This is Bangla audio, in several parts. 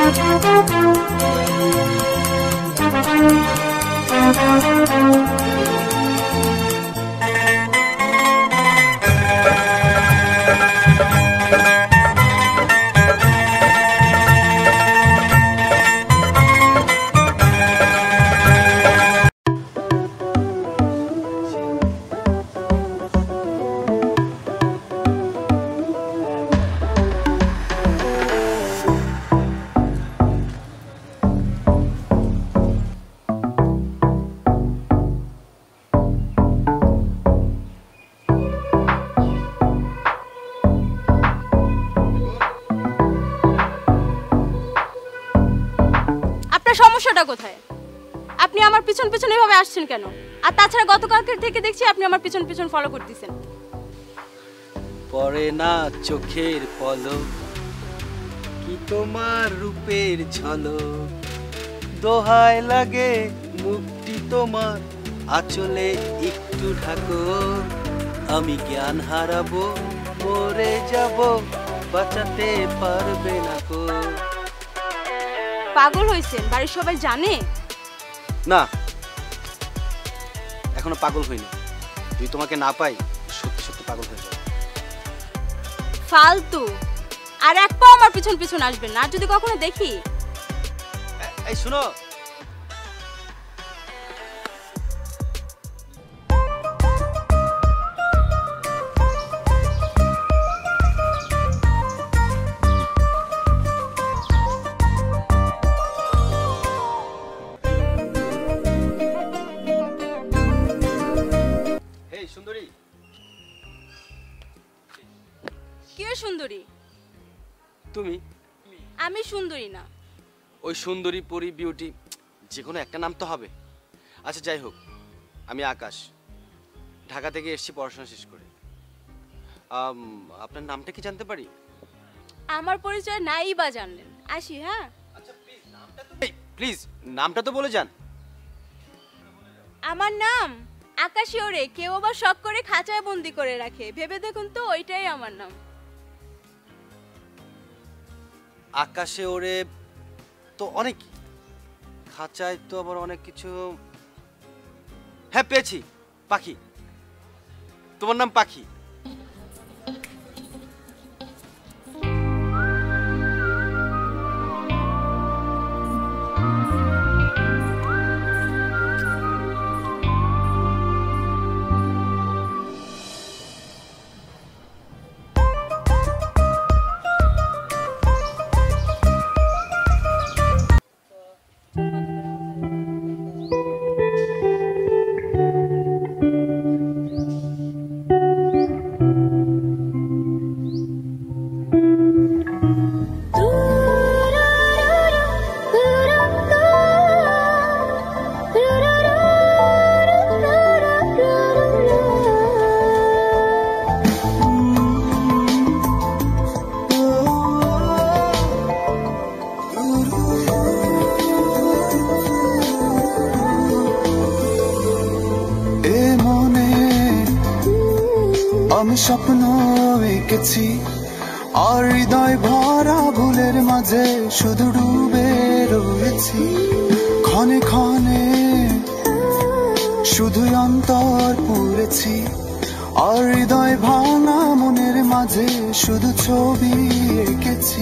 সমস্যাটা কোথায়? আপনি আমার পিছন পিছন এভাবে আসছেন কেন? আর তাছাড়া গতকালকে থেকে দেখছি আপনি আমার পিছন পিছন ফলো করতেছেন। পরে না চোখের পলক কি তোমার রূপের ঝলক, দোহাই লাগে মুক্তি তোমার আঁচলে একটু ঢাকো, আমি জ্ঞান হারাবো মরে যাব বাঁচাতে পারবে না কো। পাগল হইছেন? বাড়ির সবাই জানে? না, এখনো পাগল হইনি। যদি তোমাকে না পাই সত্যি সত্যি পাগল হয়ে যাবে। ফালতু। আর এক পাও আমার পিছন পিছন আসবেন না, আর যদি কখনো দেখি। এই শুনো, সুন্দরী। কে সুন্দরী? তুমি। আমি সুন্দরী না। ওই সুন্দরী, পরি, বিউটি, যে কোনো একটা নাম তো হবে। আচ্ছা যাই হোক, আমি আকাশ, ঢাকা থেকে এসেছি পড়াশোনা শেষ করে। আপনার নামটা কি জানতে পারি? আমার পরিচয় নাই বা জানলেন? আসি। হ্যাঁ আচ্ছা প্লিজ নামটা তো বলে যান। আমার নাম আকাশী। ওরে কেউ আবার শখ করে খাঁচায় বন্দি করে রাখে, ভেবে দেখুন তো, ওইটাই আমার নাম। আকাশে ওরে তো অনেক, খাঁচায় তো আবার অনেক কিছু। হ্যাঁ পেয়েছি, পাখি। তোমার নাম পাখি। স্বপ্ন এঁকেছি আর হৃদয় ভরা ভুলের মাঝে শুধু ডুবে রয়েছি। ক্ষণে ক্ষণে শুধু অন্তর পুড়েছি আর হৃদয় ভাঙা মনের মাঝে শুধু ছবি এঁকেছি।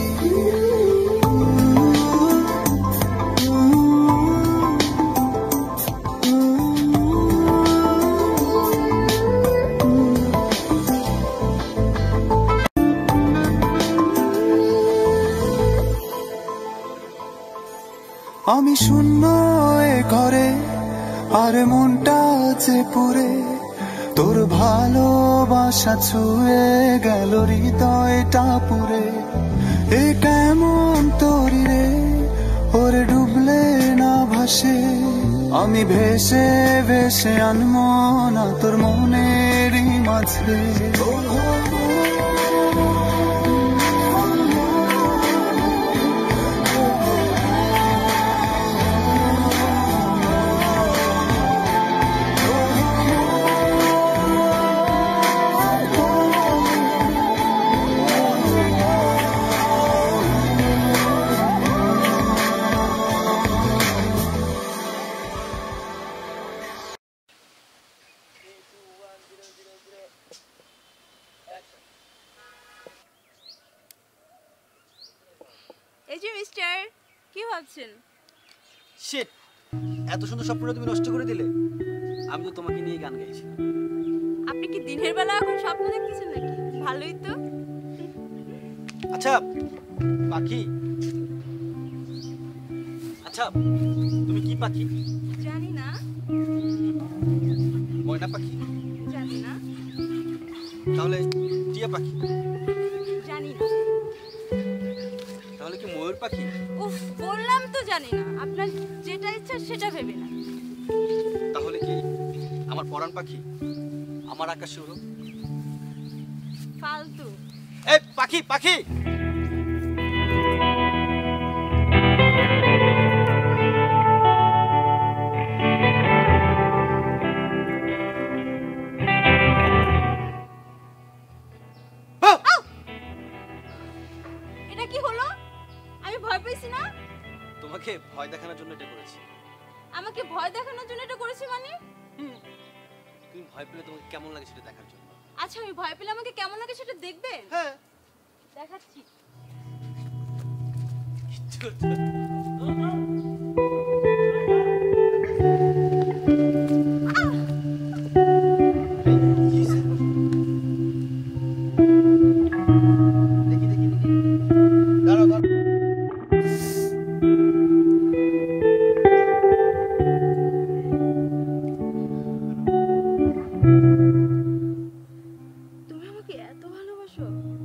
আমি শূন্য এ ঘরে আর মনটা যে পুরে তোর ভালোবাসা ছুঁয়ে গেল হৃদয়টা পুরে। এ কেমন তোরি রে ওরে ডুবলে না ভাসে, আমি ভেসে ভেসে আনমো না তোর মনেরই মাঝে। ভাবছেন? শিট, এত সুন্দর স্বপ্নটা তুমি নষ্ট করে দিলে। আমি তো তোমাকে নিয়ে গান গাইছিলাম। আপনি কি দিনের বেলা এখন স্বপ্ন দেখতেছেন নাকি? ভালোই তো। আচ্ছা পাখি, আচ্ছা তুমি কি পাখি? জানি না। ময়না পাখি? জানি না। তাহলে টিয়া পাখি? জানি না। তাহলে কি ময়ূর পাখি? উফ, বললাম তো জানি না। আপনার যেটা ইচ্ছা সেটা ভেবে না। তাহলে কি আমার পরাণ পাখি, আমার আকাশে উড়ো? ফালতু। এই পাখি পাখি, এটা কি হলো? আমি ভয় পেয়েছি না? তোমাকে ভয় দেখানোর জন্য এটা করেছি। আমাকে ভয় দেখানোর জন্য এটা করেছি মানে? তুমি ভয় পেলে তোমাকে কেমন লাগে সেটা দেখার জন্য। আচ্ছা, আমি ভয় পেলে আমাকে কেমন লাগে সেটা দেখবেন? হ্যাঁ, দেখাচ্ছি। দেখি দেখি দেখি, দাঁড়াও দাঁড়াও। তুমি আমাকে এত ভালোবাসো?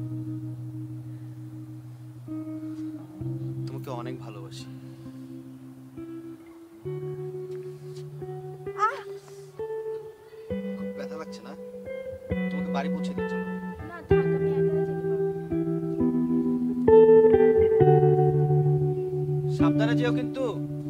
তোমাকে অনেক ভালোবাসি। খুব ব্যথা লাগছে না? তোমাকে বাড়ি পৌঁছে দিচ্ছি। না থাক, আমি একা যেতে পারবো। সাবধানে যেও কিন্তু।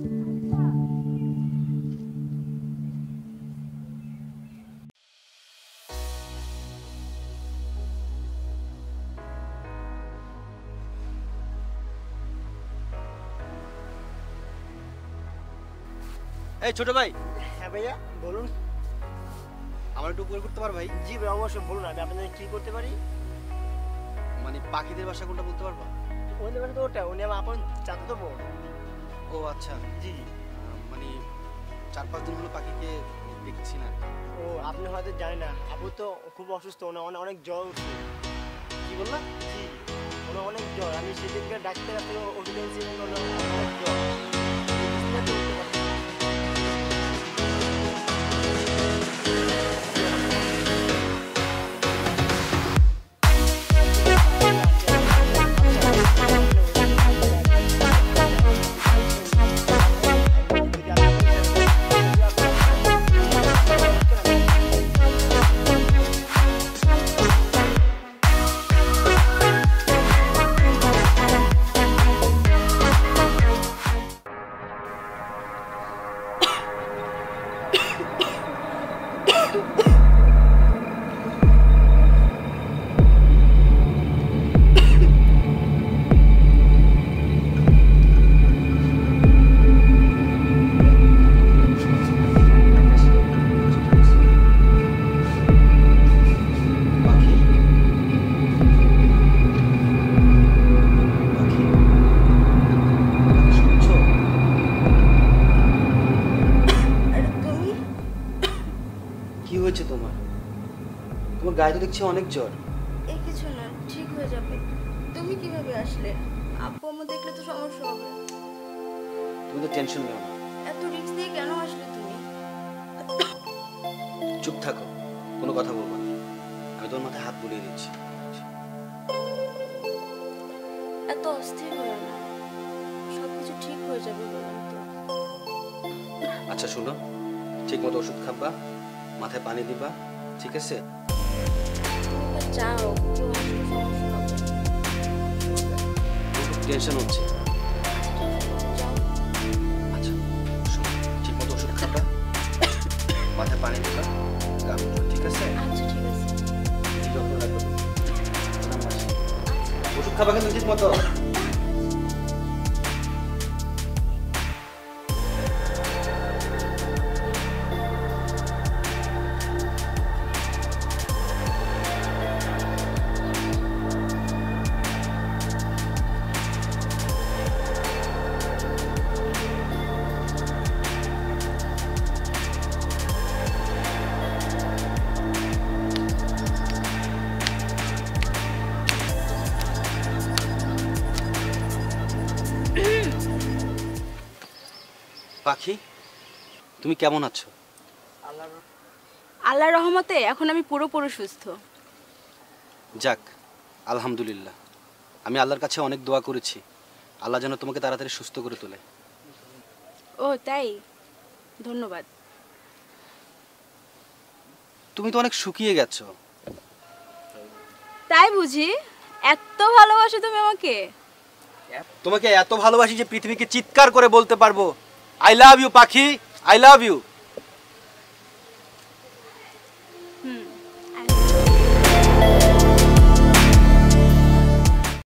এই ছোট ভাই। হ্যাঁ ভাইয়া বলুন। আমার একটু উপকার করতে পারো ভাই? জি ভাই অবশ্যই বলুন, আমি আপনাদের কি করতে পারি? মানে পাখিদের ভাষা কোনটা বলতে পারবা? ওই দেবেন তো ওটা, উনি আমার আপন চাচাতো বোন। ও আচ্ছা, জি। মানে 4-5 দিন হলো পাখিকে দেখছি না। ও আপনি হয়তো জানেন না, আপু তো খুব অসুস্থ, ওনার অনেক জ্বর উঠছে। কি বললা? জি, ওনার অনেক জ্বর। আমি সেদিনকে ডাক্তার কাছে ওষুধ এনেছি, ওনার অনেক জ্বর। গায়ে তো দেখছি অনেক জ্বর। এই কিছু না, ঠিক হয়ে যাবে। তুমি কিভাবে আসলে? আপু আমার দেখলে তো সমস্যা হবে। তুমি তো টেনশন নাও না। এত রিস্ক দিয়ে কেন আসলে তুমি? চুপ থাকো, কোনো কথা বলবো না। আমি তোমার মাথায় হাত বুলিয়ে দিচ্ছি। এত অস্থির হয়ে না, সবকিছু ঠিক হয়ে যাবে বললাম তো। আচ্ছা শোনো, ঠিক মতো ওষুধ খাবা, মাথায় পানি দিবা, ঠিক আছে? যাও, কেউ আসলে সমস্যা হবে। টেনশন হচ্ছে। আচ্ছা শোনো, ঠিক মতো ওষুধ খাবা, মাথায় পানি দিবা, গা মুছবা, ঠিক আছে? আচ্ছা ঠিক আছে। যত্ন রাখবে। ওষুধ খাবা কিন্তু ঠিক মতো। পাখি, তুমি কেমন আছো? আল্লাহর রহমতে এখন আমি পুরোপুরি সুস্থ। যাক, আলহামদুলিল্লাহ। আমি আল্লাহর কাছে অনেক দোয়া করেছি, আল্লাহ যেন তোমাকে তাড়াতাড়ি সুস্থ করে তোলে। ও তাই, ধন্যবাদ। তুমি তো অনেক শুকিয়ে গেছো। তাই বুঝি? এত ভালোবাসো তুমি আমাকে? তোমাকে এত ভালোবাসি যে পৃথিবীকে চিৎকার করে বলতে পারবো, আই লাভ ইউ পাখি, আই লাভ ইউ।